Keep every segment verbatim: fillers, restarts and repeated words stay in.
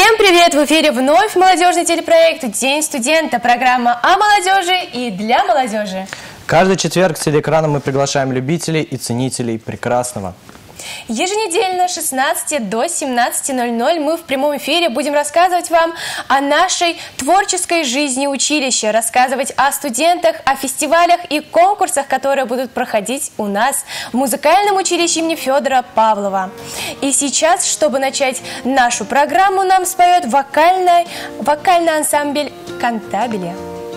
Всем привет! В эфире вновь молодежный телепроект «День студента». Программа о молодежи и для молодежи. Каждый четверг с телеэкрана мы приглашаем любителей и ценителей прекрасного. Еженедельно с шестнадцати до семнадцати ноль-ноль мы в прямом эфире будем рассказывать вам о нашей творческой жизни училища, рассказывать о студентах, о фестивалях и конкурсах, которые будут проходить у нас в музыкальном училище имени Федора Павлова. И сейчас, чтобы начать нашу программу, нам споет вокальный, вокальный ансамбль «Кантабиле».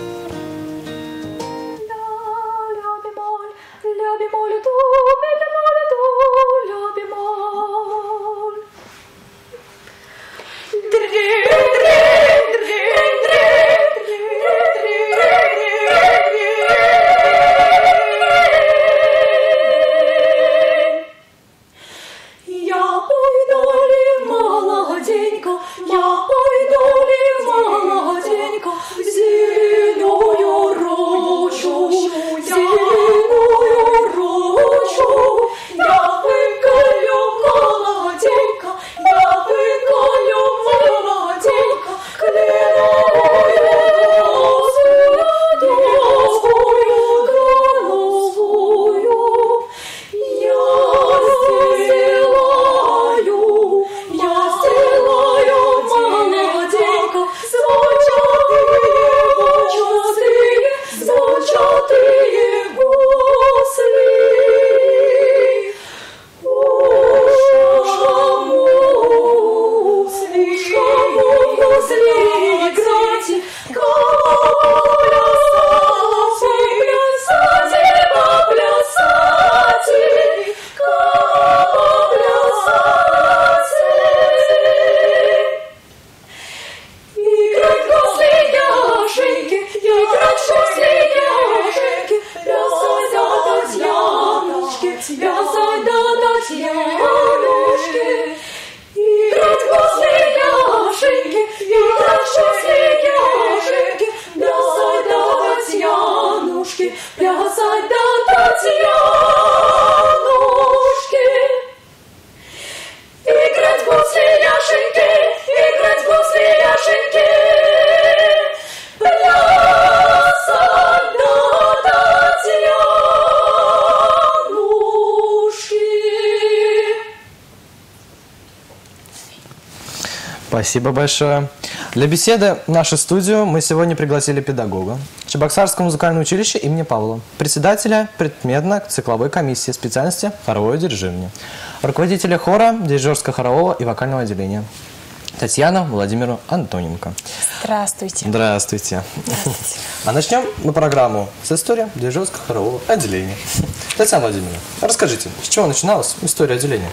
Спасибо большое. Для беседы в нашу студию мы сегодня пригласили педагога Чебоксарского музыкального училища имени Павлова, председателя предметно-цикловой комиссии специальности хоровое дирижирование, руководителя хора, дирижерско-хорового и вокального отделения Татьяну Владимиру Антоненко. Здравствуйте. Здравствуйте. Здравствуйте. А начнем мы программу с истории дирижерско-хорового отделения. Татьяна Владимировна, расскажите, с чего начиналась история отделения?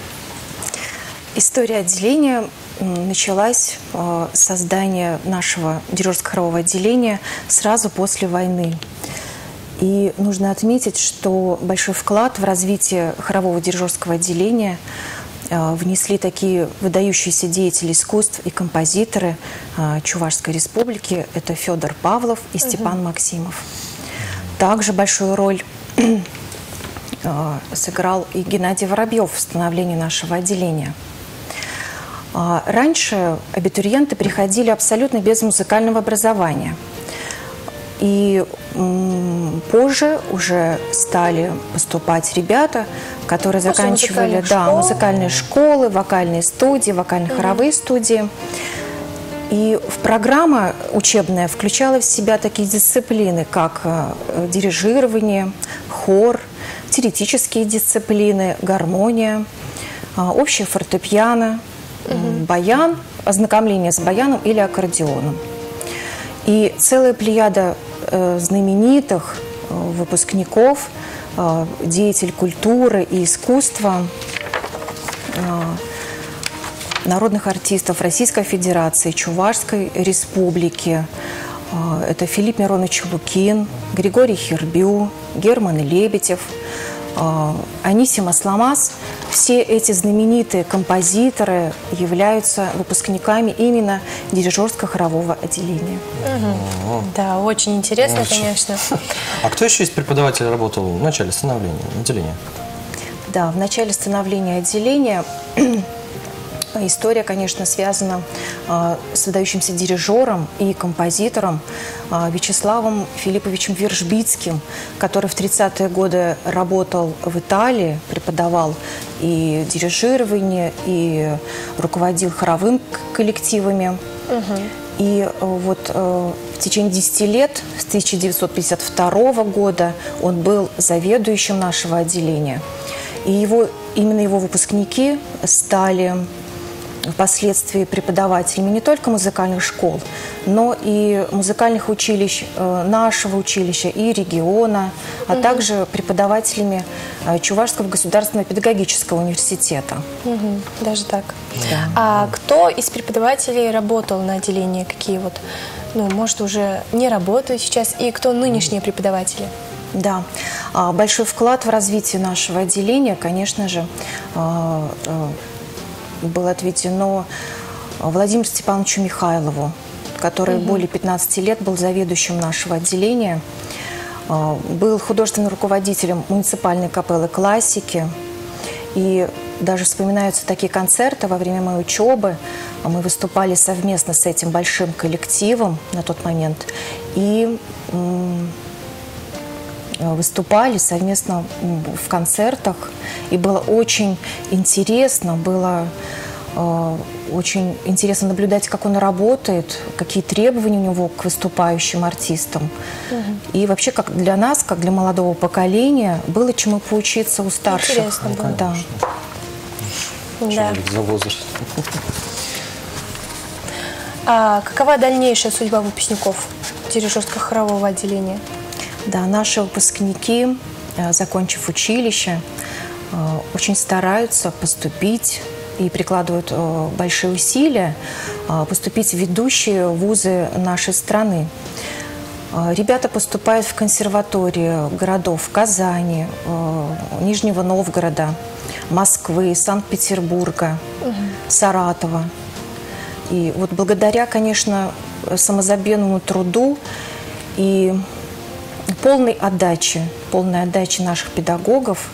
История отделения началась с создания нашего дирижерско-хорового отделения сразу после войны. И нужно отметить, что большой вклад в развитие хорового дирижерского отделения внесли такие выдающиеся деятели искусств и композиторы Чувашской республики. Это Федор Павлов и Степан угу. Максимов. Также большую роль сыграл и Геннадий Воробьев в становлении нашего отделения. Раньше абитуриенты приходили абсолютно без музыкального образования. И позже уже стали поступать ребята, которые после заканчивали да, школ. музыкальные школы, вокальные студии, вокально-хоровые mm-hmm. студии. И в программа учебная включала в себя такие дисциплины, как дирижирование, хор, теоретические дисциплины, гармония, общее фортепиано, угу. баян, ознакомление с баяном или аккордеоном. И целая плеяда э, знаменитых э, выпускников, э, деятелей культуры и искусства, э, народных артистов Российской Федерации, Чувашской Республики. Э, это Филипп Миронович Лукин, Григорий Хербю, Герман Лебедев, э, Анисим Асламас. Все эти знаменитые композиторы являются выпускниками именно дирижерско-хорового отделения. Угу. Да, очень интересно, очень. конечно. А кто еще из преподавателей работал в начале становления отделения? Да, в начале становления отделения История, конечно, связана э, с выдающимся дирижером и композитором э, Вячеславом Филипповичем Вержбицким, который в тридцатые годы работал в Италии, преподавал и дирижирование, и руководил хоровым коллективами. Угу. И э, вот э, в течение десяти лет, с тысяча девятьсот пятьдесят второго года, он был заведующим нашего отделения. И его, именно его выпускники стали впоследствии преподавателями не только музыкальных школ, но и музыкальных училищ нашего училища и региона, а угу. также преподавателями Чувашского государственного педагогического университета. Угу. Даже так. Да. А кто из преподавателей работал на отделении? Какие вот, ну, может, уже не работают сейчас? И кто нынешние преподаватели? Да, большой вклад в развитие нашего отделения, конечно же, было отведено Владимиру Степановичу Михайлову, который угу. более пятнадцати лет был заведующим нашего отделения, был художественным руководителем муниципальной капеллы классики. И даже вспоминаются такие концерты во время моей учебы. Мы выступали совместно с этим большим коллективом на тот момент. И выступали совместно в концертах, и было очень интересно, было э, очень интересно наблюдать, как он работает, какие требования у него к выступающим артистам. Угу. И вообще, как для нас, как для молодого поколения, было чему поучиться у старших. Интересно было. Да. Да. За возраст. А какова дальнейшая судьба выпускников дирижерско-хорового отделения? Да, наши выпускники, закончив училище, очень стараются поступить и прикладывают большие усилия поступить в ведущие вузы нашей страны. Ребята поступают в консерватории городов Казани, Нижнего Новгорода, Москвы, Санкт-Петербурга, угу. Саратова. И вот благодаря, конечно, самозабвенному труду и полной отдаче, полной отдаче наших педагогов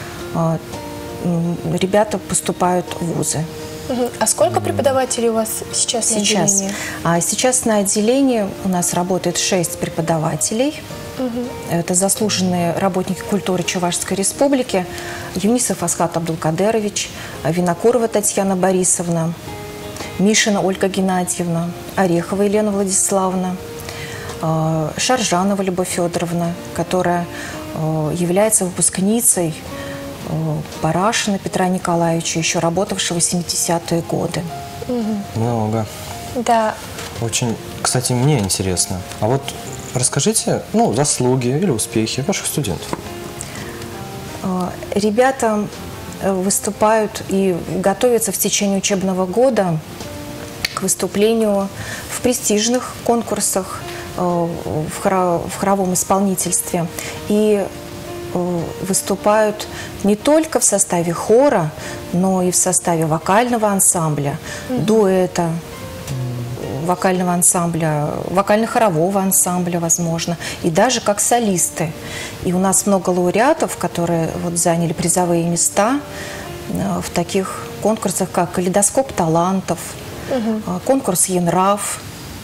ребята поступают в вузы. А сколько преподавателей у вас сейчас, сейчас на отделении? А сейчас на отделении у нас работает шесть преподавателей. Угу. Это заслуженные работники культуры Чувашской республики: Юнисов Асхат Абдулкадерович, Винокурова Татьяна Борисовна, Мишина Ольга Геннадьевна, Орехова Елена Владиславовна, Шаржанова Любовь Федоровна, которая является выпускницей Парашина Петра Николаевича, еще работавшего в семидесятые годы. Угу. Много. Да. Очень, кстати, мне интересно. А вот расскажите, ну, заслуги или успехи ваших студентов. Ребята выступают и готовятся в течение учебного года к выступлению в престижных конкурсах, в хоровом исполнительстве. И выступают не только в составе хора, но и в составе вокального ансамбля, mm-hmm. дуэта, вокального ансамбля, вокально-хорового ансамбля, возможно, и даже как солисты. И у нас много лауреатов, которые вот заняли призовые места в таких конкурсах, как «Калейдоскоп талантов», mm-hmm. конкурс «Енрав».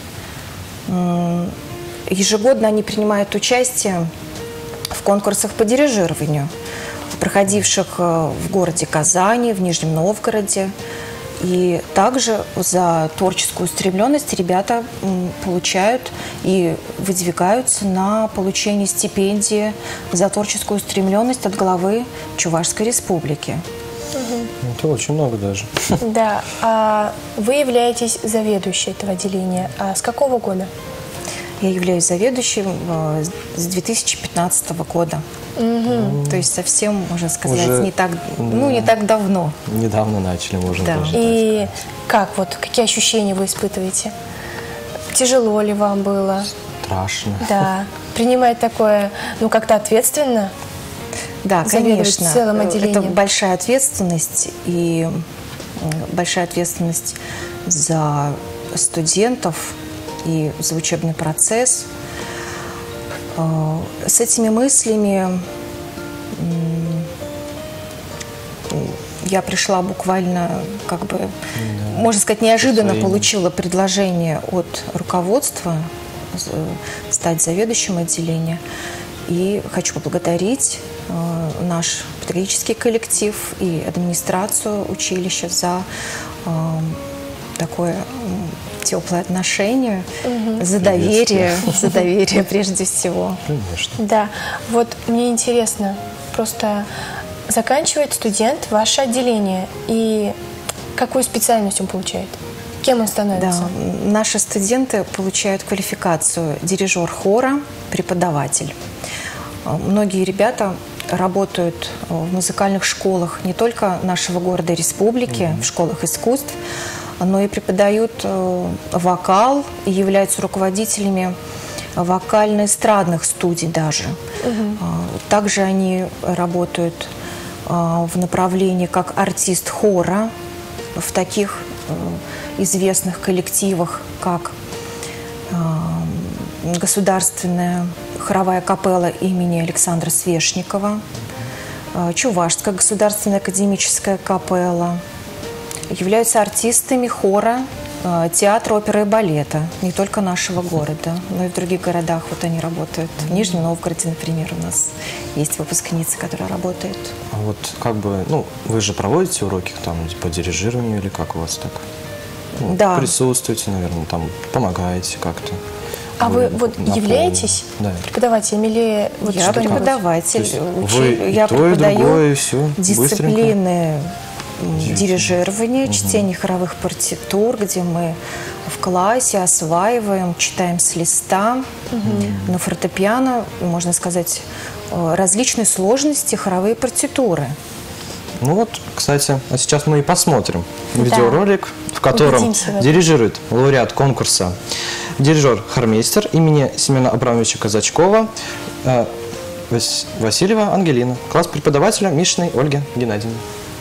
Ежегодно они принимают участие в конкурсах по дирижированию, проходивших в городе Казани, в Нижнем Новгороде. И также за творческую устремленность ребята получают и выдвигаются на получение стипендии за творческую устремленность от главы Чувашской республики. Это очень много даже. Да. А вы являетесь заведующей этого отделения. А с какого года? Я являюсь заведующим с две тысячи пятнадцатого года. Угу. То есть совсем, можно сказать, Уже, не так, ну, не так давно. Недавно начали, можно да. даже И как вот, какие ощущения вы испытываете? Тяжело ли вам было? Страшно. Да. Принимать такое, ну, как-то ответственно? Да, конечно. Целым отделением. Это большая ответственность, и большая ответственность за студентов и за учебный процесс. С этими мыслями я пришла буквально, как бы, да. можно сказать, неожиданно Своим. получила предложение от руководства стать заведующим отделения. И хочу поблагодарить э, наш педагогический коллектив и администрацию училища за э, такое э, теплое отношение, угу. за доверие, за доверие прежде всего. Конечно. Да, вот мне интересно, просто заканчивает студент ваше отделение, и какую специальность он получает? Кем он становится? Да, наши студенты получают квалификацию дирижер хора, преподаватель. Многие ребята работают в музыкальных школах не только нашего города и республики, mm-hmm. в школах искусств, но и преподают вокал и являются руководителями вокально-эстрадных студий даже. Mm-hmm. Также они работают в направлении как артист хора в таких известных коллективах, как государственная хоровая капелла имени Александра Свешникова, Чувашская государственная академическая капелла. Являются артистами хора, театра, оперы и балета не только нашего города, но и в других городах. Вот они работают. В Нижнем Новгороде, например, у нас есть выпускница, которая работает. А вот как бы, ну, вы же проводите уроки там по дирижированию или как у вас так? Ну, да. Присутствуете, наверное, там помогаете как-то. А вы, вы вот являетесь да. преподавателем или вот я преподаватель, вы я то, преподаю другое, все, дисциплины быстренько. дирижирования, угу. чтения хоровых партитур, где мы в классе осваиваем, читаем с листа, угу. на фортепиано, можно сказать, различные сложности хоровые партитуры. Ну вот, кстати, а сейчас мы и посмотрим да. видеоролик, в котором дирижирует лауреат конкурса дирижер-хормейстер имени Семена Абрамовича Казачкова э, Васильева Ангелина, класс преподавателя Мишиной Ольги Геннадьевны.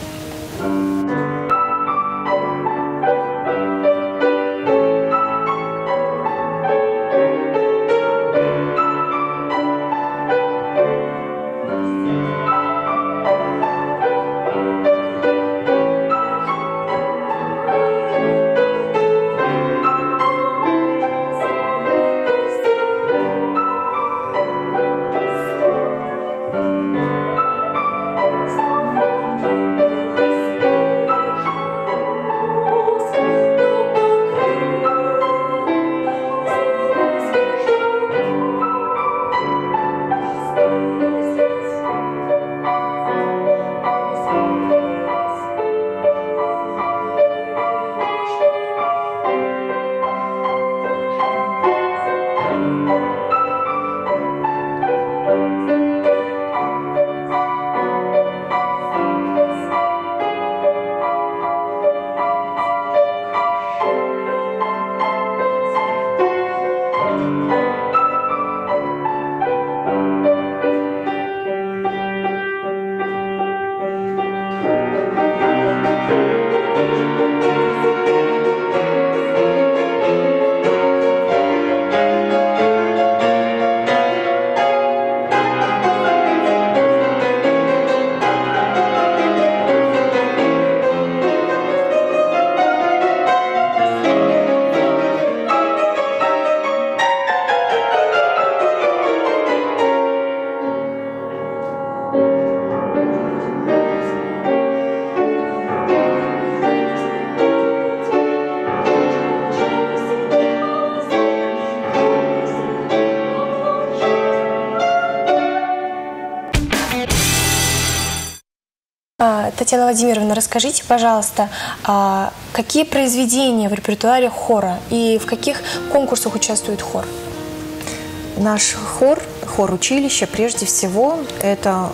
Татьяна Владимировна, расскажите, пожалуйста, какие произведения в репертуаре хора и в каких конкурсах участвует хор? Наш хор, хор училища, прежде всего, это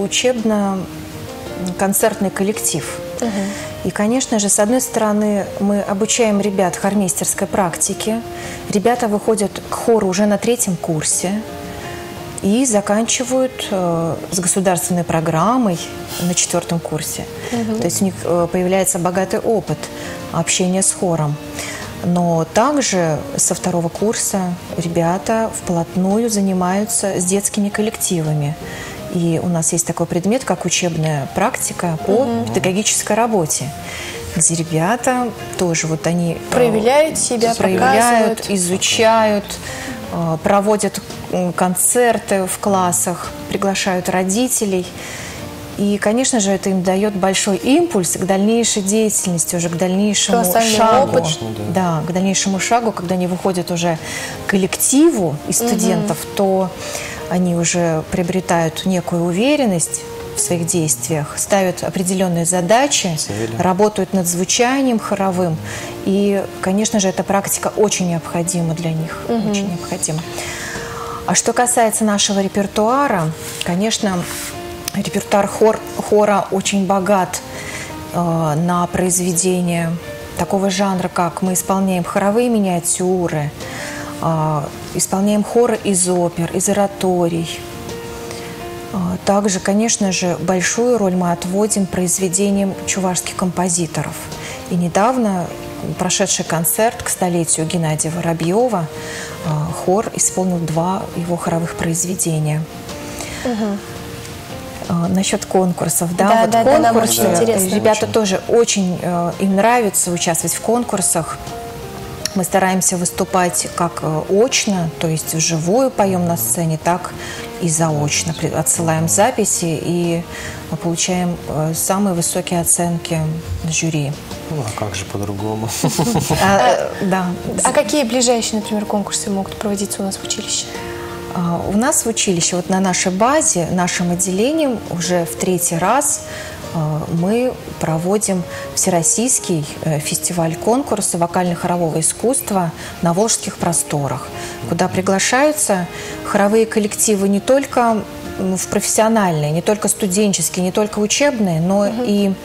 учебно-концертный коллектив. Угу. И, конечно же, с одной стороны, мы обучаем ребят хормейстерской практике. Ребята выходят к хору уже на третьем курсе и заканчивают э, с государственной программой на четвертом курсе. Угу. То есть у них э, появляется богатый опыт общения с хором. Но также со второго курса ребята вплотную занимаются с детскими коллективами. И у нас есть такой предмет, как учебная практика по угу. педагогической работе, где ребята тоже вот они проявляют себя, проявляют, показывают. изучают, проводят концерты в классах, приглашают родителей. И, конечно же, это им дает большой импульс к дальнейшей деятельности, уже к дальнейшему шагу. Опыт. Да, к дальнейшему шагу, когда они выходят уже к коллективу из студентов, угу. то они уже приобретают некую уверенность в своих действиях, ставят определенные задачи, Цели. работают над звучанием хоровым. И, конечно же, эта практика очень необходима для них. Угу. Очень необходима. А что касается нашего репертуара, конечно, репертуар хор, хора очень богат э, на произведения такого жанра, как мы исполняем хоровые миниатюры, э, исполняем хоры из опер, из ораторий. Э, также, конечно же, большую роль мы отводим произведениям чувашских композиторов. И недавно прошедший концерт к столетию Геннадия Воробьева э, хор исполнил два его хоровых произведения. Угу. Насчет конкурсов, да, да вот да, конкурсы, да, интересно. Ребята очень. тоже очень, э, им нравится участвовать в конкурсах. Мы стараемся выступать как э, очно, то есть вживую поем на сцене, так и заочно. Отсылаем записи и получаем э, самые высокие оценки жюри. Ну, а как же по-другому? А, да. А какие ближайшие, например, конкурсы могут проводиться у нас в училище? У нас в училище, вот на нашей базе, нашим отделением уже в третий раз мы проводим всероссийский фестиваль конкурса вокально-хорового искусства на Волжских просторах, куда приглашаются хоровые коллективы не только в профессиональные, не только студенческие, не только учебные, но mm-hmm. и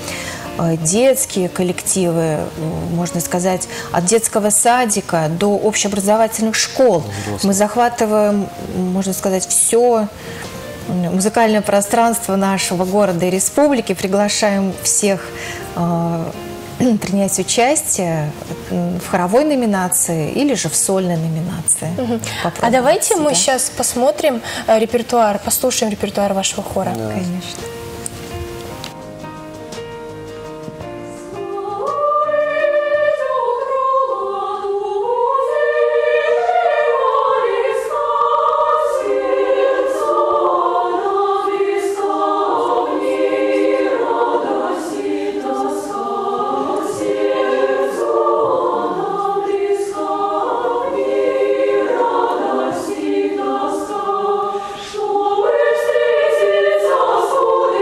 детские коллективы, можно сказать, от детского садика до общеобразовательных школ. Взрослый. Мы захватываем, можно сказать, все музыкальное пространство нашего города и республики, приглашаем всех э, принять участие в хоровой номинации или же в сольной номинации. Угу. А давайте себя. мы сейчас посмотрим репертуар, послушаем репертуар вашего хора. Да. Конечно. Что вы встретиться, суд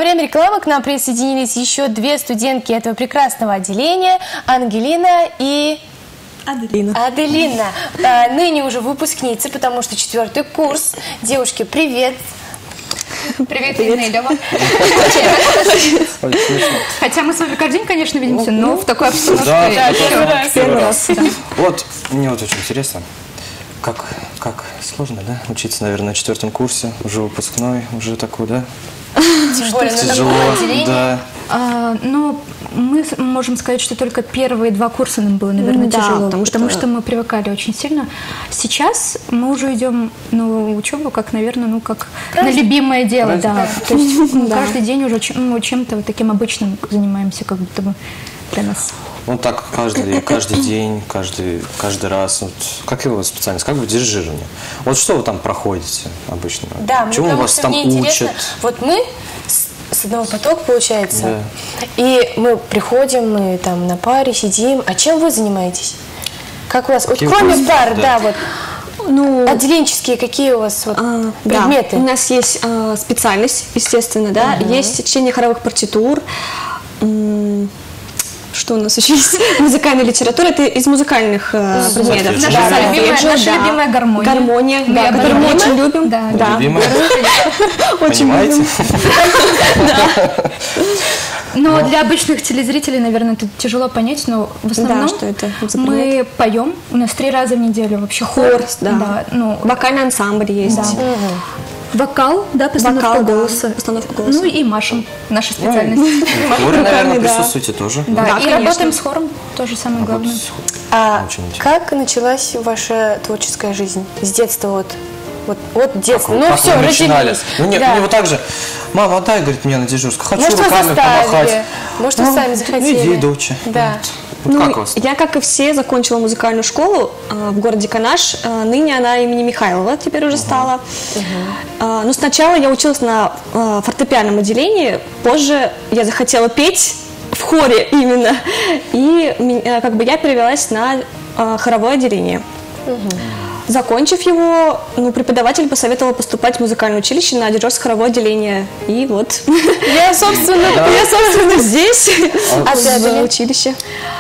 время рекламы к нам присоединились еще две студентки этого прекрасного отделения, Ангелина и... Аделина. Аделина. А, ныне уже выпускницы, потому что четвертый курс. Девушки, привет. Привет, Ирина и Лёва. Хотя мы с вами каждый день, конечно, видимся, но в такой обстановке Да, первый раз. Первый раз. Вот, мне вот очень интересно, как, как сложно, да, учиться, наверное, на четвертом курсе, уже выпускной, уже такой, да? Тем более на Тяжело, таком отделении. да. А, но мы с- можем сказать, что только первые два курса нам было, наверное, Да, тяжело, потому потому, что- что... мы привыкали очень сильно. Сейчас мы уже идем на учебу, как, наверное, ну как на любимое дело, да. То есть ну, Да. каждый день уже чем- ну, чем-то вот таким обычным занимаемся, как будто бы для нас. Ну так каждый, каждый день, каждый, каждый раз. Вот, как его специальность, как бы дирижирование. Вот что вы там проходите обычно? Да, ну, чему потому вас что там мне интересно. учат? Вот мы с, с одного потока, получается, Да. и мы приходим, мы там на паре сидим. А чем вы занимаетесь? Как у вас? Вот Какие кроме курсы? пар, Да. да, вот Ну, отделенческие, какие у вас вот а, да. предметы? У нас есть а, специальность, естественно, да, есть чтение хоровых партитур. М, Что у нас еще есть? Музыкальная литература, это из музыкальных э, предметов. Наша Да, любимая- сольфеджио, наша да. любимая гармония. Гармония, да, Моя которую мы любимая. очень любим. Да. да. Любимая? Очень Понимаете? любим. Но для обычных телезрителей, наверное, это тяжело понять, но в основном что это за мы предмет? поем. У нас три раза в неделю вообще хор. Хор, да. ну, Вокальный ансамбль есть. да. Вокал, да, постановка Вокал, да, голоса. постановка голоса. Ну и машем, наша специальность. Вы, наверное, Руками, да. присутствуете тоже. Да, Да, и конечно. работаем с хором, тоже самое главное. А Очень интересно. как началась ваша творческая жизнь? С детства вот? Вот от Как детства. вы- Ну как все, вы начинали? родились. Ну нет, Да. мне вот так же. Мама, отдай, говорит, мне на дежурство. Хочу Может, вас руками заставили? помахать. Может, вы Ну, сами захотели? Иди, доча. Да. Вот Ну, как у вас? я, как и все, закончила музыкальную школу э, в городе Канаш. Э, ныне она имени Михайлова теперь уже стала. Э, но сначала я училась на э, фортепианном отделении. Позже я захотела петь в хоре именно. И ми- э, как бы я перевелась на э, хоровое отделение. Закончив его, ну, преподаватель посоветовал поступать в музыкальное училище на дирижерско-хоровое отделение. И вот Я, собственно, я, собственно, здесь, А ты, в Аделин? училище.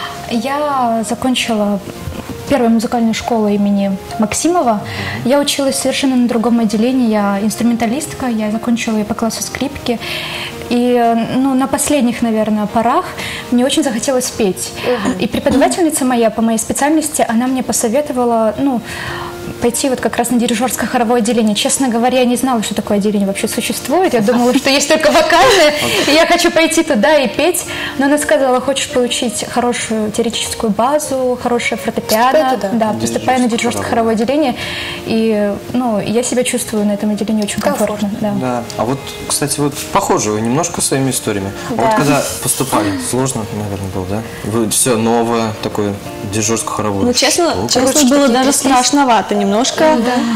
Я закончила первую музыкальную школу имени Максимова. Я училась совершенно на другом отделении. Я инструменталистка, я закончила ее по классу скрипки. И ну, на последних, наверное, порах мне очень захотелось петь. И преподавательница моя по моей специальности, она мне посоветовала, ну, пойти вот как раз на дирижерское хоровое отделение. Честно говоря, я не знала, что такое отделение вообще существует. Я думала, что есть только вокальное, и я хочу пойти туда и петь. Но она сказала, хочешь получить хорошую теоретическую базу, хорошее фортепиано, Поступай туда. да, поступай на дирижерское хоровое отделение. И ну, я себя чувствую на этом отделении очень комфортно. Да. Да. А вот, кстати, вот похоже вы немножко своими историями. А Да. вот когда поступали, сложно, наверное, было, да? Вы все новое, такое дежурско-хоровое. Ну, честно, Что? честно Ручки было такие даже тряслись. страшновато немножко.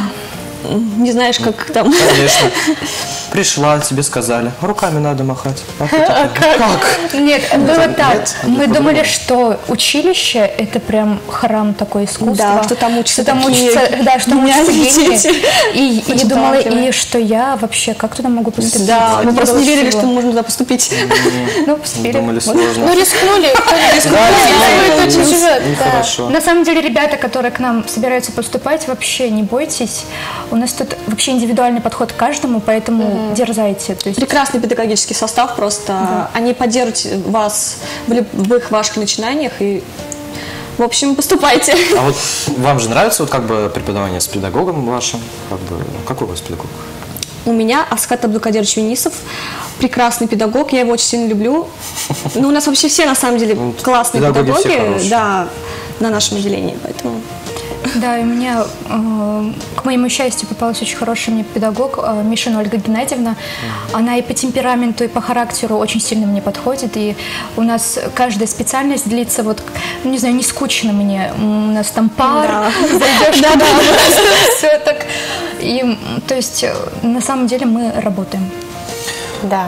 Не знаешь, как там. Конечно. Пришла, тебе сказали, руками надо махать. А ты такая, как? Нет, было так. нет, Мы это думали, по-другому. что училище – это прям храм такое искусства. Да, что там учатся Что там такие учатся, да, что там учатся гениальные гении. дети. И и я Очень думала, талантливые. и что я вообще, как туда могу поступить? Да, мы Мне просто было не верили, всего. что мы можем туда поступить. Ну, поступили. Думали, Вот. сложно. Ну, рискнули, кто не рискнул, Да, тот не живет. Да. Нехорошо. На самом деле, ребята, которые к нам собираются поступать, вообще не бойтесь. У нас тут вообще индивидуальный подход к каждому, поэтому дерзайте. То есть, Прекрасный педагогический состав просто. Они поддержат вас в любых ваших начинаниях и, в общем, поступайте. А вот вам же нравится вот как бы преподавание с педагогом вашим? Как бы, какой у вас педагог? У меня Аскат Абдулкадирович Венисов, прекрасный педагог, я его очень сильно люблю. Ну, у нас вообще все, на самом деле, Ну, классные педагоги все педагоги, хорошие. да, на нашем отделении, поэтому... Да, и у меня, э, к моему счастью, попалась очень хороший мне педагог, э, Мишина Ольга Геннадьевна. Она и по темпераменту, и по характеру очень сильно мне подходит. И у нас каждая специальность длится, вот, ну, не знаю, не скучно мне. У нас там пар, Да. зайдешь туда, все так. И, м, то есть, э, на самом деле мы работаем. Да.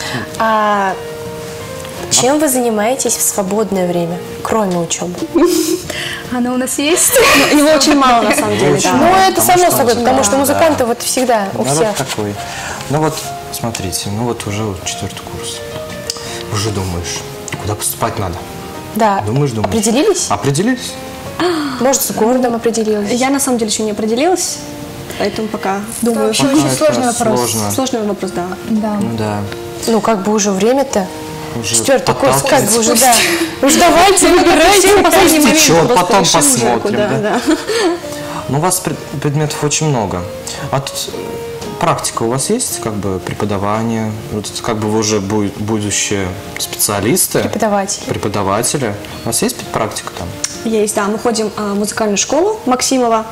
А чем вы занимаетесь в свободное время, кроме учебы? Она у нас есть. Ну, его очень мало, на самом деле, Очень да. Ну, мало. это потому само что- собой, потому да, что да. музыканты вот всегда у Народ всех. такой. Ну вот смотрите, ну вот уже вот четвертый курс. Уже думаешь, куда поступать надо? Да. Думаешь, думаешь. Определились? Определились? Может, с городом определилась? Я на самом деле еще не определилась, поэтому пока думаю. Вообще Пока очень это сложный вопрос. сложно. Сложный вопрос, да. Да. Ну да. Ну, как бы уже время-то. Уже Четвертый курс, как бы подталкивается. уже, да. Уж давайте, выбирайте. В последний момент Течет, просто потом решим уже, посмотрим, куда, да. да. Ну, у вас пред- предметов очень много. А тут э, практика у вас есть, как бы преподавание? Вот, как бы вы уже бу- будущие специалисты, Преподаватели. преподаватели. У вас есть практика там? Есть, да. Мы ходим а, в музыкальную школу Максимова.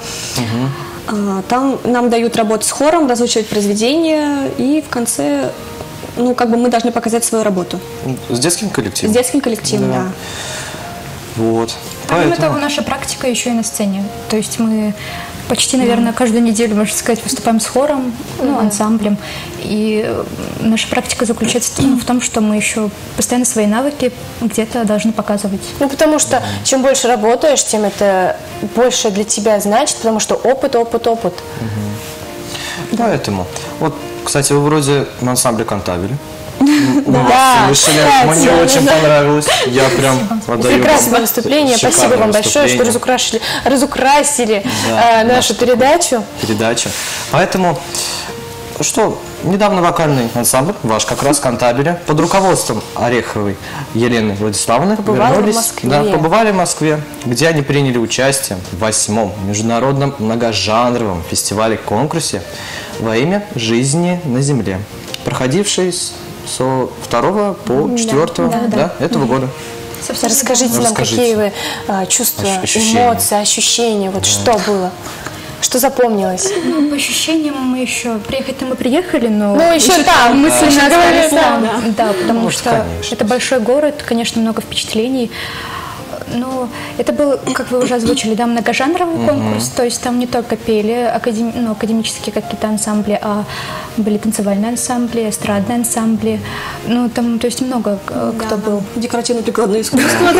А, там нам дают работать с хором, разучивать произведения, и в конце, ну, как бы мы должны показать свою работу. С детским коллективом? С детским коллективом, да. Вот. Помимо Поэтому- того, наша практика еще и на сцене. То есть мы почти, наверное, каждую неделю, можно сказать, выступаем с хором, ну, ансамблем. И э, наша практика заключается ну, в том, что мы еще постоянно свои навыки где-то должны показывать. Ну, потому что чем больше работаешь, тем это больше для тебя значит, потому что опыт, опыт, опыт. Поэтому. Вот, кстати, вы вроде на ансамбле Кантабель. Да, Слышали? кстати, Мне очень да. понравилось. Я прям отдаю Прекрасное вам выступление. шикарное Спасибо вам большое, что выступление. разукрасили, разукрасили Да, э, нашу нашу передачу. передачу. Поэтому, что, недавно вокальный ансамбль, ваш как раз Кантабеля, под руководством Ореховой Елены Владиславовны Побывали в вернулись, Москве. да, побывали в Москве, где они приняли участие в восьмом международном многожанровом фестивале-конкурсе «Во имя жизни на Земле», проходивший с со второго по четвертого да, этого года. Собственно, Расскажите нам, Расскажите. какие вы а, чувства, Ощ- ощущения. эмоции, ощущения, вот что было, что запомнилось. Ну, по ощущениям мы еще приехать-то мы приехали, но Ну, еще там, мысленно еще остались говорили, там. да. Да, потому Ну, что конечно. это большой город, конечно, много впечатлений. Но это был, как вы уже озвучили, да, многожанровый конкурс, то есть там не только пели академ- ну, академические какие-то ансамбли, а были танцевальные ансамбли, эстрадные ансамбли, ну там, то есть много э, кто был. Декоративно-прикладное искусство.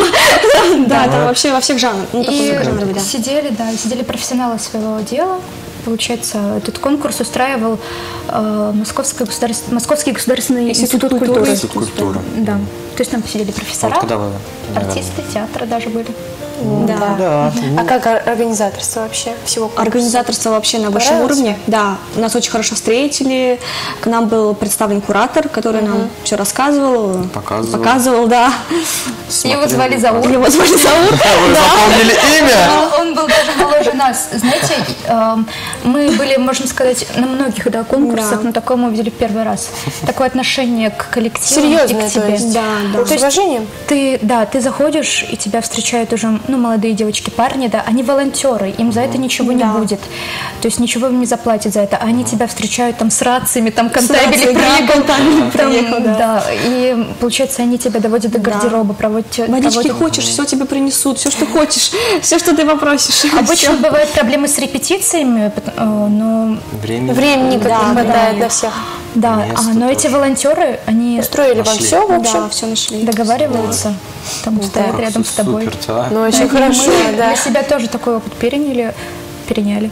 Да, там вообще во всех жанрах. Ну, такой И многожанровый, да. сидели, да, сидели профессионалы своего дела. Получается, этот конкурс устраивал э, Московский, государств- Московский государственный институт, Институт культуры. культуры. Институт культуры. Да. То есть там посидели А профессора, вот когда вы, артисты театра даже были. Да. Да. А как ор- организаторство вообще всего конкурса? Организаторство вообще на высшем Понравилось? уровне. Да, нас очень хорошо встретили. К нам был представлен куратор, который нам все рассказывал. Показывал. Показывал, да. Его звали Заур. Его звали Заур. Вы запомнили имя? Он, он был даже моложе нас. Знаете, эм, мы были, можно сказать, на многих да, конкурсах, Да. но такое мы увидели в первый раз. Такое отношение к коллективу Серьезное, и к то тебе. есть? Да, да. С уважением? Ты, да, ты заходишь, и тебя встречают уже, ну, молодые девочки, парни, да, они волонтеры, им за это ничего не Да. будет. То есть ничего им не заплатят за это. А они тебя встречают там с рациями, там Кантабели рацией, да, приехал, Кантабели там, приехал, да. да. И получается, они тебя доводят до гардероба, проводят. Водички проводят- хочешь, все тебе принесут, все, что хочешь, все, что ты попросишь. Обычно бывают проблемы с репетициями, пот- э, но Времени. Времени как Да, не хватает да. на всех. да, Место а, но эти тоже. волонтеры, они Устроили вам Нашли. все, в общем? Да, все нашли. договариваются, там стоят Как рядом всё с тобой. супер-то, а? Ну, Да, очень и хорошо, мы да. для себя тоже такой опыт переняли. Переняли.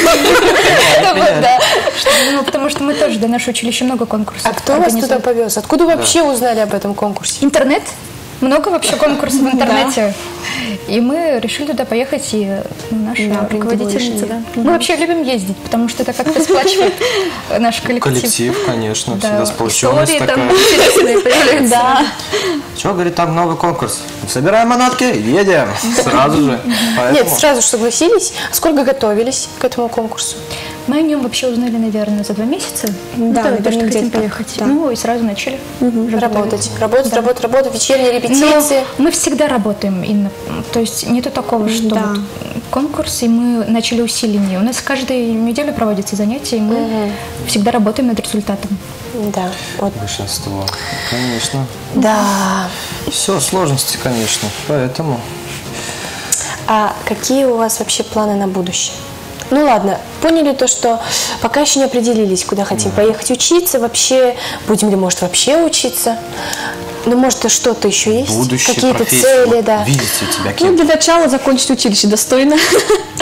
Ну, потому что мы тоже, да, наше училище много конкурсов. А кто вас туда организует. повез? Откуда вы вообще узнали об этом конкурсе? Интернет. Много вообще конкурсов в интернете. И мы решили туда поехать, и ну, наша Да, принято было руководительница, решение. да. Мы вообще любим ездить, потому что это как-то сплачивает наш коллектив. Коллектив, конечно, Да, всегда сплоченность истории там такая. интересные появляются. Да. Что, говорит, там новый конкурс. Собираем манатки, едем. Сразу же. Поэтому Нет, сразу же согласились. Сколько готовились к этому конкурсу? Мы о нем вообще узнали, наверное, за два месяца. Ну, Да, то, наверное, что хотим где-то так, поехать. да. Ну, и сразу начали уже Работать. готовить. Работать, работать, работать, вечерние Но репетиции. мы всегда работаем, Инна. То есть нету такого, что Да. вот конкурс, и мы начали усиленнее. У нас каждую неделю проводятся занятия, и мы всегда работаем над результатом. Да, вот. большинство. Конечно. Да. Все, сложности, конечно. Поэтому. А какие у вас вообще планы на будущее? Ну ладно, поняли то, что пока еще не определились, куда хотим поехать учиться, вообще, будем ли, может, вообще учиться. Ну, может, что-то еще есть? Будущее, Какие-то профессия. цели, Вот да. Видите тебя Ну, кем? для начала закончить училище достойно.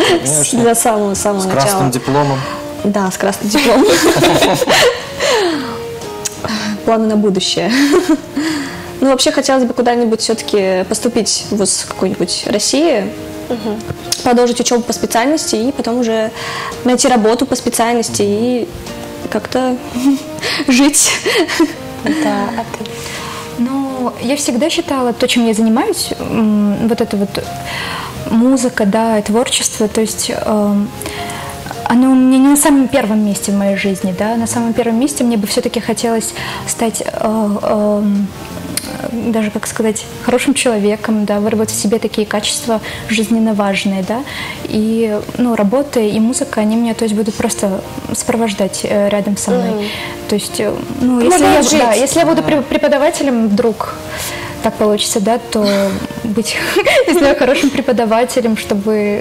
Конечно. Для самого-самого С начала. красным дипломом. Да, с красным дипломом. планы на будущее. Ну, вообще, хотелось бы куда-нибудь все-таки поступить в вуз какой-нибудь России, угу. продолжить учебу по специальности и потом уже найти работу по специальности и как-то жить. Да, а ты? Ну, я всегда считала то, чем я занимаюсь, вот это вот музыка, да, творчество, то есть э, оно у меня не на самом первом месте в моей жизни, да, на самом первом месте мне бы все-таки хотелось стать, э, э, даже, как сказать, хорошим человеком, да, выработать в себе такие качества жизненно важные, да, и, ну, работа и музыка, они меня, то есть, будут просто сопровождать э, рядом со мной, mm. то есть, э, ну, если я, да, если я буду преподавателем вдруг, так получится, да, то быть, если я хорошим преподавателем, чтобы,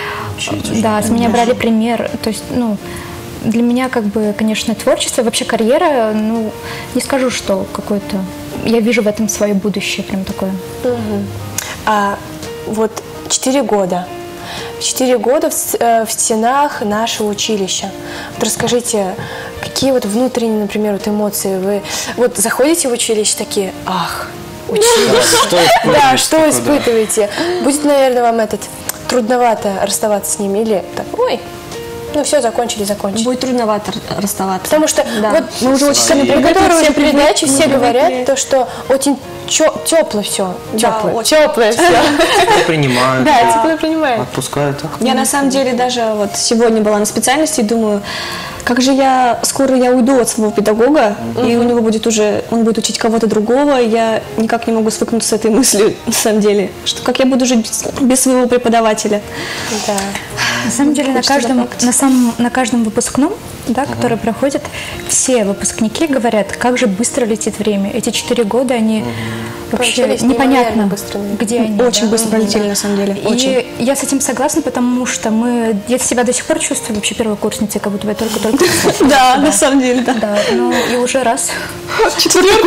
да, с меня брали пример, то есть, ну, для меня, как бы, конечно, творчество, вообще карьера, ну, не скажу, что какое-то, я вижу в этом свое будущее, прям такое. Угу. А вот четыре года, четыре года в, в стенах нашего училища. Вот расскажите, какие вот внутренние, например, вот эмоции вы, вот заходите в училище такие, ах, училище, да, что испытываете? Будет, наверное, вам этот трудновато расставаться с ними или так, ой, ну все, закончили, закончили. Будет трудновато расставаться. Потому что да. вот мы уже очень сами приготовили все передачи, все говорят то, что очень тепло все, теплое, теплое все. Тепло принимают. Да, тепло принимают. Отпускают. Я на самом деле даже вот сегодня была на специальности и думаю, как же я, скоро я уйду от своего педагога, uh-huh. и у него будет уже, он будет учить кого-то другого, я никак не могу свыкнуться с этой мыслью, на самом деле, что как я буду жить без, без своего преподавателя. Да. На самом деле на каждом, на, самом, на каждом выпускном, да, uh-huh. который проходит, все выпускники говорят, как же быстро летит время. Эти четыре года, они uh-huh. вообще Получились непонятно, где они. Очень да? быстро пролетели, да. на самом деле. Очень. И я с этим согласна, потому что мы, я себя до сих пор чувствую вообще первокурсницей, как будто я только-только. Да, на самом деле, да. Да, ну и уже раз. Четвертый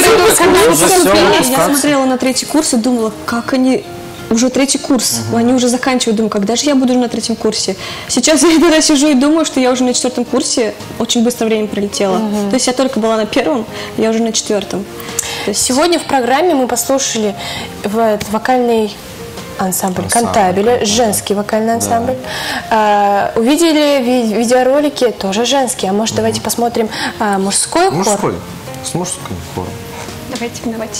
курс. Я смотрела на третий курс и думала, как они... Уже третий курс, uh-huh. они уже заканчивают. Думаю, когда же я буду на третьем курсе? Сейчас я иногда сижу и думаю, что я уже на четвертом курсе. Очень быстро время пролетело. Uh-huh. То есть я только была на первом, я уже на четвертом. То есть сегодня в программе мы послушали вокальный ансамбль, ансамбль Кантабеля, женский вокальный ансамбль. Да. А, увидели ви- видеоролики, тоже женские. А может, uh-huh. давайте посмотрим а, мужской хор? Мужской, с мужским хором. Давайте, давайте.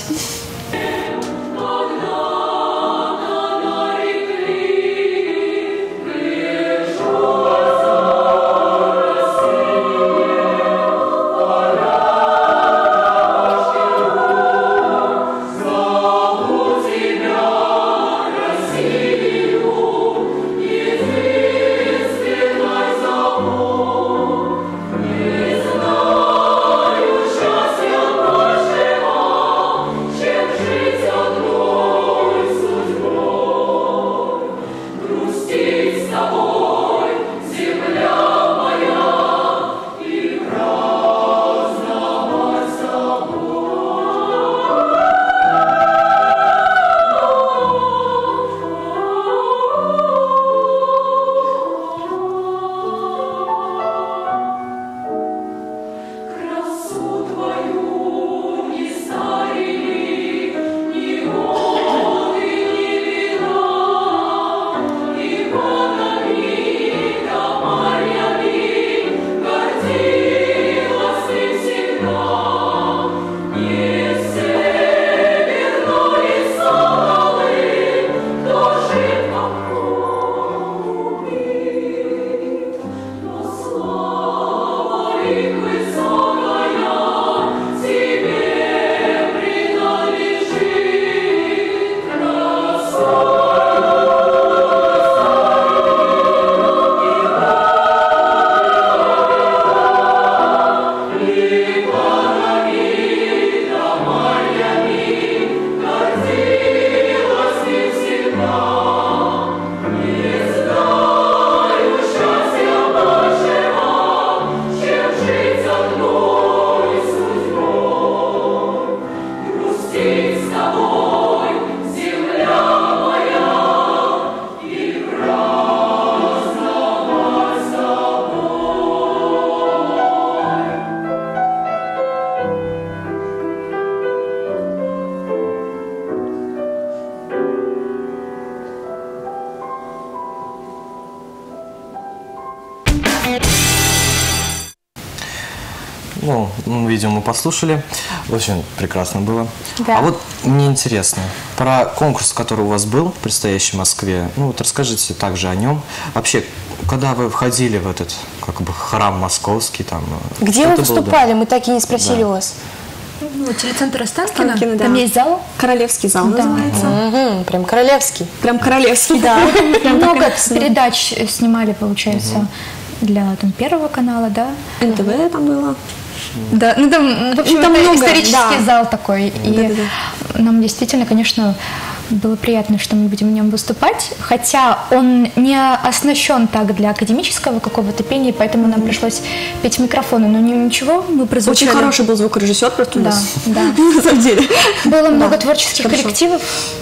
ну, видео мы послушали. Очень прекрасно было. Да. А вот мне интересно, про конкурс, который у вас был, предстоящий в Москве, ну вот расскажите также о нем. Вообще, когда вы входили в этот, как бы, храм московский, там... Где что вы это было, выступали? Мы так и не спросили Да. у вас. Ну, телецентр Останкино, Останкино, да. там есть зал. Королевский зал Да. называется. Мгм, прям королевский. Прям королевский, да. Прям так и Много написано. передач снимали, получается, для там, Первого канала, да. эн тэ вэ там было. Да, ну там, в общем, Ну, там это много, исторический да. зал такой. И нам действительно, конечно, было приятно, что мы будем в нем выступать. Хотя он не оснащен так для академического какого-то пения, поэтому нам пришлось петь в микрофоны. Но ни- ничего, мы прозвучали. Очень хороший был звукорежиссер просто у Да, нас. да. На самом деле. Было много творческих хорошо. коллективов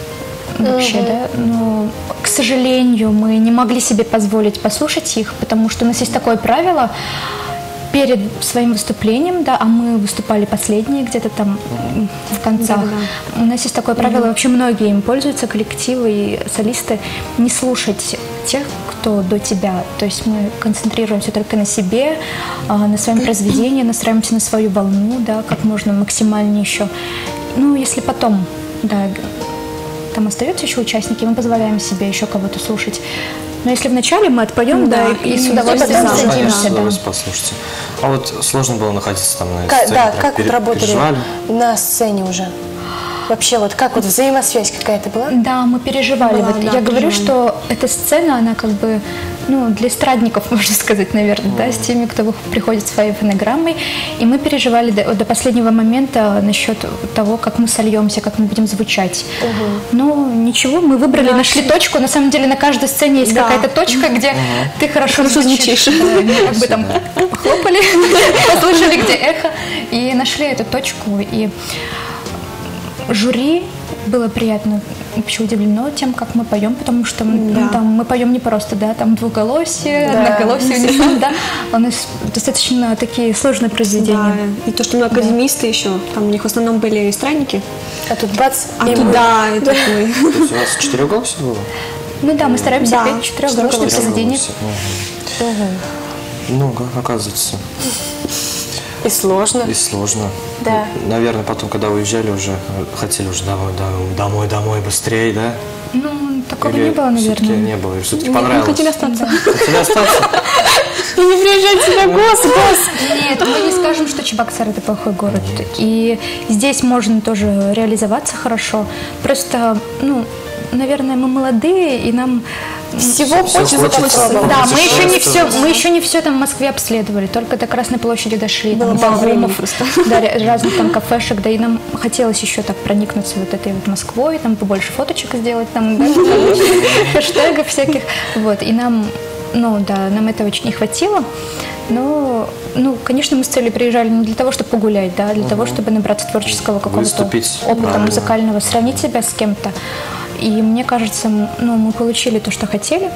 вообще, да, но, к сожалению, мы не могли себе позволить послушать их, потому что у нас есть такое правило перед своим выступлением, да, а мы выступали последние где-то там м, в концах. У нас есть такое правило, вообще многие им пользуются, коллективы и солисты, не слушать тех, кто до тебя. То есть мы концентрируемся только на себе, а, на своем произведении, настраиваемся на свою волну, да, как можно максимальнее еще. Ну, если потом, да, там остаются еще участники, мы позволяем себе еще кого-то слушать. Но если вначале мы отпоем, да, Да, и, и с потом удовольствием заново, садимся, Конечно, да. да. Послушайте. А вот сложно было находиться там на Ка- сцене? да, прям как вот пере- работали переживали? на сцене уже? Вообще, вот как вот взаимосвязь какая-то была? Да, мы переживали. Да, вот да, я говорю, переживали. что эта сцена, она как бы, ну, для эстрадников, можно сказать, наверное, да, с теми, кто вы- приходит с своей фонограммой. И мы переживали до, до последнего момента насчет того, как мы сольемся, как мы будем звучать. Но ничего, мы выбрали, нашли точку. На самом деле на каждой сцене есть Да. какая-то точка, где ты хорошо, Хорошо звучишь. звучишь. Да, мы как бы там похлопали, послушали, где эхо, и нашли эту точку. И жюри было приятно, вообще удивлено тем, как мы поем, потому что ну, Да. там мы поем не просто, да, там двуголосие, Да. одноголосие, унисон, да, у нас достаточно такие сложные Да. произведения. И то, что мы академисты еще, там у них в основном были эстрадники. А тут бац, А и тут мы. да, и такой. То есть у вас четырехголосие было? Ну да, мы стараемся Да. петь четырехголосные произведения. Четырехголосие. Мгм. Много, оказывается. И сложно. И сложно. Да. Наверное, потом, когда уезжали, уже э, хотели уже домой, домой, домой, домой, быстрее, да? Ну, такого Или не было, все-таки наверное. не было, или все-таки Мы понравилось? хотели остаться. Хотели остаться? Не приезжайте сюда, гос, гос. Нет, мы не скажем, что Чебоксары – это плохой город. И здесь можно тоже реализоваться хорошо. Просто, ну, наверное, мы молодые, и нам Всего Всё хочется хочется. попробовать. Да, мы еще не все, Путешествовать. мы еще не все там в Москве обследовали, только до Красной площади дошли, Было там, мало до времени Громов, просто. до ря- разных там кафешек, да, и нам хотелось еще так проникнуться вот этой вот Москвой, там побольше фоточек сделать, там, да, хэштегов всяких, вот, и нам, ну, да, нам этого очень не хватило, но, ну, конечно, мы с целью приезжали не для того, чтобы погулять, да, а для того, чтобы набраться творческого какого-то Выступить, опыта правильно. музыкального, сравнить себя с кем-то, и мне кажется, м, ну, мы получили то, что хотели.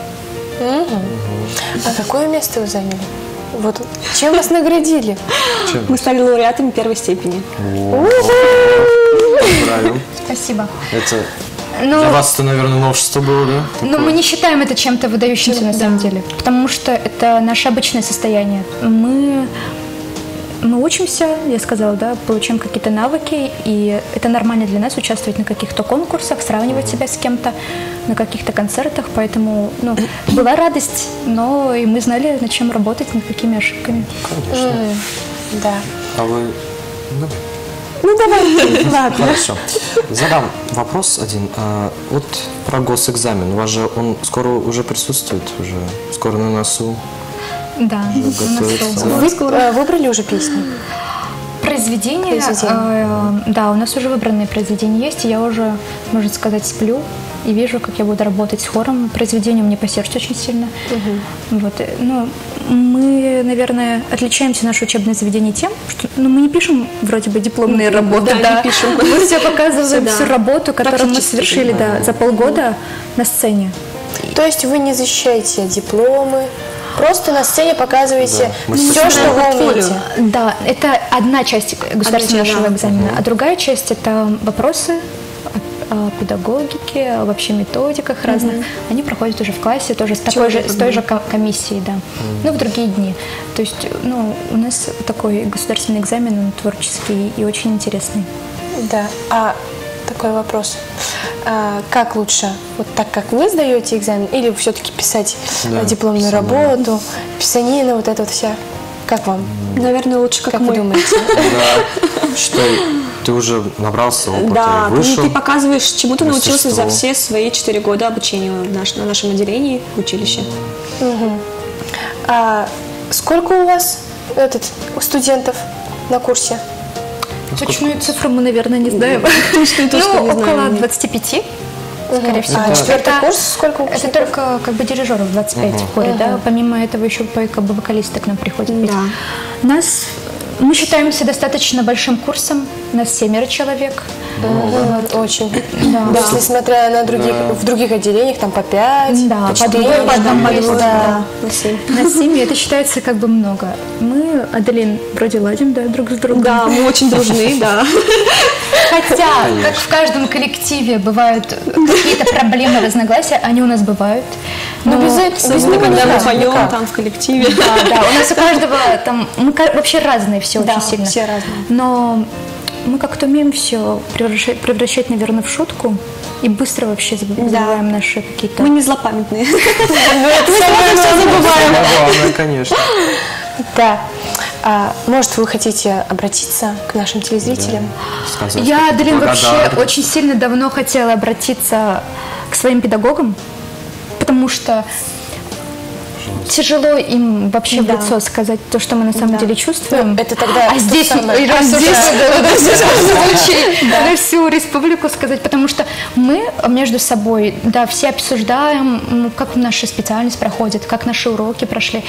А какое место вы заняли? Вот чем вас наградили? Мы стали лауреатами первой степени. Поздравим. Спасибо. Это Ну, для вас это, наверное, новшество было, да? Но мы не считаем это чем-то выдающимся на самом деле, потому что это наше обычное состояние. Мы, мы учимся, я сказала, да, получаем какие-то навыки, и это нормально для нас участвовать на каких-то конкурсах, сравнивать себя с кем-то на каких-то концертах, поэтому ну, была радость, но и мы знали, над чем работать, над какими ошибками. Конечно. Да. А вы... Ну, Ну давай, ладно. Хорошо. Задам вопрос один. А, вот про госэкзамен. У вас же он скоро уже присутствует, уже скоро на носу. Да, у нас готовится. был- Вы э, выбрали уже песню? Произведения, Произведения. э, да, у нас уже выбранные произведения есть, и я уже, можно сказать, сплю и вижу, как я буду работать с хором. Произведение мне по сердцу очень сильно. Вот, э, ну, мы, наверное, отличаемся, наше учебное заведение тем, что ну, мы не пишем вроде бы дипломные работы, да, да, не пишем. мы все показываем Всё, да. всю работу, которую мы Практически, совершили да, за полгода на сцене. То есть вы не защищаете дипломы, просто на сцене показываете Да. все, что вы Портфолио. умеете. Да, это одна часть государственного часть, нашего да. экзамена, а другая часть – это вопросы, о педагогике, о вообще методиках разных, mm-hmm. они проходят уже в классе, тоже с, такой же, с той же комиссией, да. Mm-hmm. Ну, в другие дни. То есть, ну, у нас такой государственный экзамен, он творческий и очень интересный. Да. А такой вопрос. А как лучше? Вот так, как вы сдаете экзамен, или все-таки писать да, дипломную писание. работу, писанина, вот это вот вся? Как вам? Наверное, лучше, как, как мы. вы думаете? Да, что ты уже набрался опыта да, и вышел. Ты, ты показываешь, чему ты научился за все свои четыре года обучения в наш, на нашем отделении в училище. Угу. А сколько у вас этот, у студентов на курсе? Точную цифру мы, наверное, не знаем. Ну, около двадцати пяти. Скорее всего. А четвертый курс сколько? Это только как бы дирижеров двадцать пять uh-huh. входит, uh-huh. да. Помимо этого еще как бы вокалисты к нам приходят. Да. Нас мы считаемся достаточно большим курсом. Нас семеро человек. Uh-huh. Вот. Очень. Да. Да. Если смотря на других, да. в других отделениях, там по пять, да, по четыре, по одному, по двое, да. На семь. На семь это считается как бы много. Мы, Аделин, вроде ладим, да, друг с другом. Да, мы очень дружны, да. Хотя, как в каждом коллективе бывают какие-то проблемы, разногласия, они у нас бывают. Но без этого, без мы когда мы поем там в коллективе. Да, да, у нас у каждого там, мы вообще разные все да, очень сильно. все разные. Но мы как-то умеем все превращать, превращать, наверное, в шутку и быстро вообще забываем да. наши какие-то... Мы не злопамятные. Мы все забываем. Главное, конечно. Да. А, может, вы хотите обратиться к нашим телезрителям? Да. Я, Аделин, вообще очень сильно давно хотела обратиться к своим педагогам, потому что тяжело им вообще да. в лицо сказать то, что мы на самом да. деле чувствуем. Ну, это тогда а здесь, самое, а здесь на всю республику сказать, потому что мы между собой, да, все обсуждаем, как наша специальность проходит, как наши уроки прошли.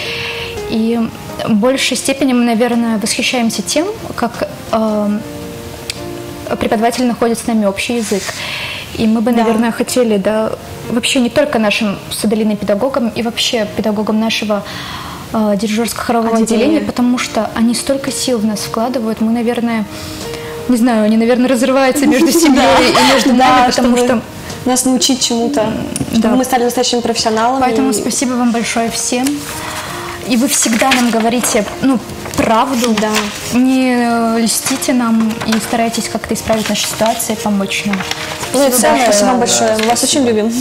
И в большей степени мы, наверное, восхищаемся тем, как э, преподаватель находит с нами общий язык. И мы бы, да. наверное, хотели, да, вообще не только нашим с Аделиной педагогам, и вообще педагогам нашего э, дирижерского хорового отделения. отделения, потому что они столько сил в нас вкладывают. Мы, наверное, не знаю, они, наверное, разрываются между семьей и между нами, потому что нас научить чему-то, чтобы мы стали настоящими профессионалами. Поэтому спасибо вам большое всем. И вы всегда нам говорите, ну, правду, да. не льстите нам и старайтесь как-то исправить нашу ситуацию и помочь нам. Ну, это самое, спасибо вам большое, мы вас очень любим.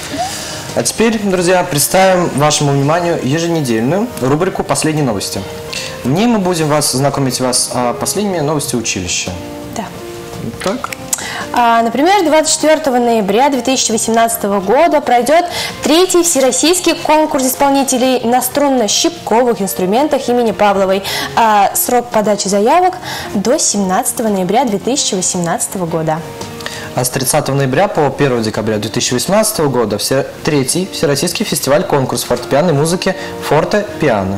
А теперь, друзья, представим вашему вниманию еженедельную рубрику «Последние новости». В ней мы будем вас знакомить вас о последними новости училища. Да. Так. А, например, двадцать четвёртого ноября две тысячи восемнадцатого года пройдет третий всероссийский конкурс исполнителей на струнно-щипковых инструментах имени Павловой. А, срок подачи заявок до семнадцатого ноября две тысячи восемнадцатого года. А с тридцатого ноября по первого декабря две тысячи восемнадцатого года все, третий всероссийский фестиваль-конкурс фортепианной музыки «Форте-пиано».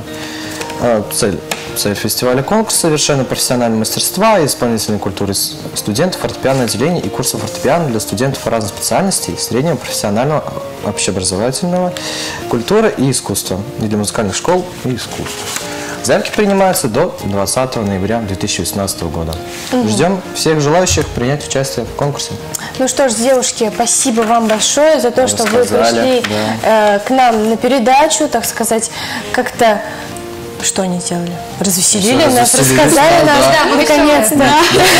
Цель, цель фестиваля конкурс совершенно профессионального мастерства и исполнительной культуры студентов фортепианного отделения и курсов фортепиано для студентов разных специальностей среднего профессионального общеобразовательного культуры и искусства и для музыкальных школ и искусств. Заявки принимаются до двадцатого ноября две тысячи восемнадцатого года. Угу. Ждем всех желающих принять участие в конкурсе. Ну что ж, девушки, спасибо вам большое за то, Вы что сказали, вы пришли да. э, к нам на передачу, так сказать, как-то... Что они делали? Развеселили Все нас, развеселили, рассказали да, нам, да. да, наконец-то. Да.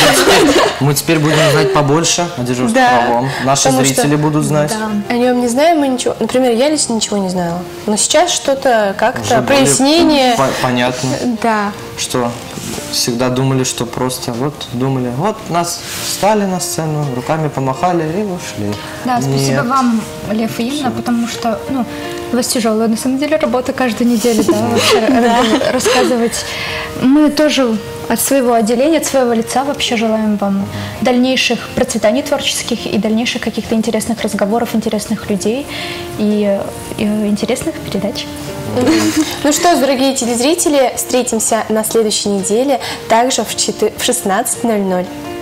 Мы теперь будем знать побольше о дирижерском да. хоровом. Наши Потому зрители что... будут знать. Да. О нем не знаем мы ничего. Например, я лично ничего не знала. Но сейчас что-то как-то, прояснение. По- понятно. Да. Что всегда думали, что просто вот думали, вот нас встали на сцену, руками помахали и ушли. Да, спасибо Нет. вам, Лев и Инна, потому что, ну, у вас тяжелая, на самом деле, работа каждую неделю, да, рассказывать. Мы тоже от своего отделения, от своего лица вообще желаем вам дальнейших процветаний творческих и дальнейших каких-то интересных разговоров, интересных людей и, и интересных передач. Ну что ж, дорогие телезрители, встретимся на следующей неделе, также в шестнадцать ноль ноль.